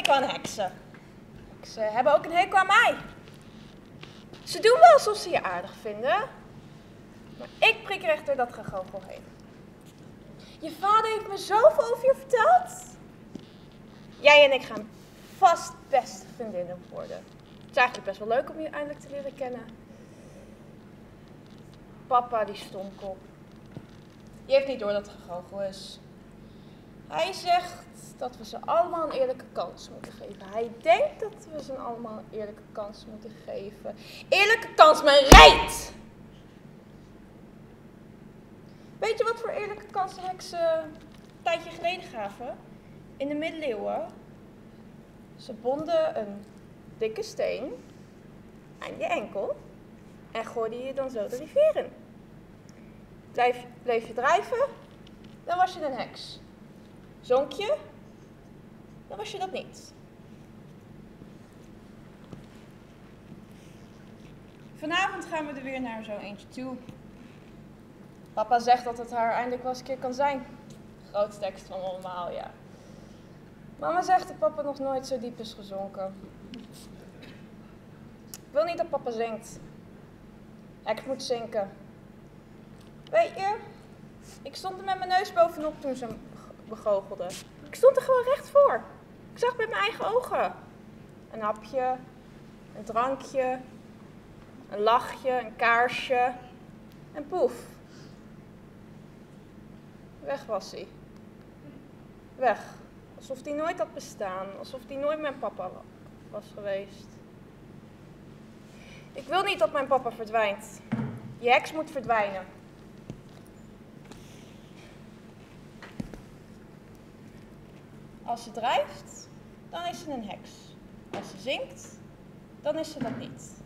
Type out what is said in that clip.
hekel aan heksen. Heksen hebben ook een hekel aan mij. Ze doen wel alsof ze je aardig vinden. Maar ik prik recht door dat gegoochel heen. Je vader heeft me zoveel over je verteld. Jij en ik gaan vast beste vriendinnen worden. Het is eigenlijk best wel leuk om je eindelijk te leren kennen. Papa, die stomkop. Die heeft niet door dat het gegoochel is. Hij zegt dat we ze allemaal een eerlijke kans moeten geven. Hij denkt dat we ze allemaal een eerlijke kans moeten geven. Eerlijke kans, mijn reet! Weet je wat voor eerlijke kans de heksen een tijdje geleden gaven? In de middeleeuwen. Ze bonden een dikke steen aan je enkel en gooiden je dan zo de rivier in. Bleef je drijven, dan was je een heks. Zonk je, dan was je dat niet. Vanavond gaan we er weer naar zo eentje toe. Papa zegt dat het haar eindelijk wel eens een keer kan zijn. Grootste tekst van allemaal, ja. Mama zegt dat papa nog nooit zo diep is gezonken. Ik wil niet dat papa zinkt. Heks moet zinken. Weet je, ik stond er met mijn neus bovenop toen ze hem begoochelden. Ik stond er gewoon recht voor. Ik zag met mijn eigen ogen. Een hapje, een drankje, een lachje, een kaarsje en poef. Weg was hij. Weg. Alsof hij nooit had bestaan. Alsof hij nooit mijn papa was geweest. Ik wil niet dat mijn papa verdwijnt. Die heks moet verdwijnen. Als ze drijft, dan is ze een heks. Als ze zingt, dan is ze dat niet.